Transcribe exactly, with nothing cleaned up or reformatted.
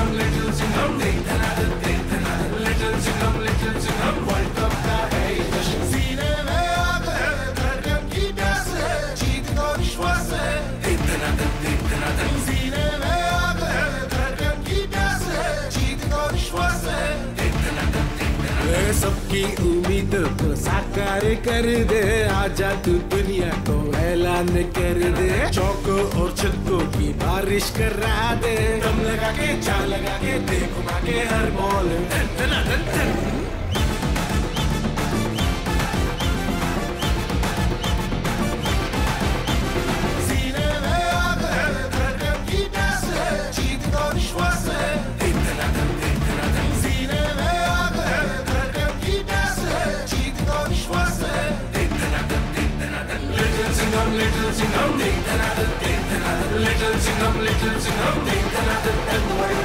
little Singham, देख धनाधन, देख धनाधन, little Singham, little Singham, World Cup का है ये जश्न। सीने में आग है, धड़कन की प्यास है, जीत का विश्वास है, देख धनाधन, देख धनाधन, सीने में आग है, धड़कन की प्यास है, जीत का विश्वास है, देख धनाधन, देख धनाधन। सबकी उम्मीद को साकार कर दे, आजा तू दुनिया को ऐलान कर दे, चौकों और छक्कों की बारिश करा दे, दम लगा के जान लगा के दे घुमा के हर बॉल, धन धनाधन धन। सीने में आग है, धड़कन की प्यास है, जीत का विश्वास है, देख धनाधन, देख धनाधन, सीने में आग है, धड़कन की प्यास है, जीत का विश्वास है, देख धनाधन, देख धनाधन, little Singham, little Singham, देख धनाधन, देख धनाधन, little Singham, little Singham, देख धनाधन,